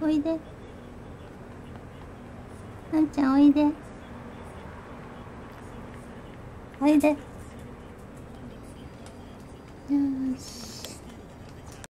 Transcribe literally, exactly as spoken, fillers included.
おいで。あんちゃんおいで。おいで。よし。